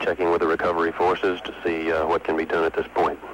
checking with the recovery forces to see what can be done at this point.